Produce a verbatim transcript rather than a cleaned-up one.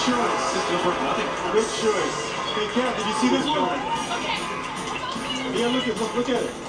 choice. Just goes worth nothing. Good choice. Hey, Kat, did you see this one? Okay. Yeah, look at look, look at it.